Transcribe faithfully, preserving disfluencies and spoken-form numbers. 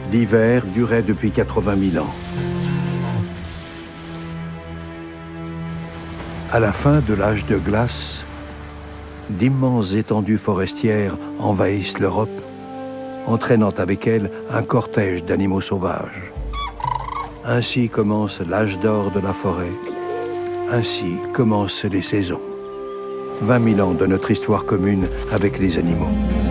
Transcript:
L'hiver durait depuis quatre-vingt mille ans. À la fin de l'âge de glace, d'immenses étendues forestières envahissent l'Europe, entraînant avec elles un cortège d'animaux sauvages. Ainsi commence l'âge d'or de la forêt. Ainsi commencent les saisons. vingt mille ans de notre histoire commune avec les animaux.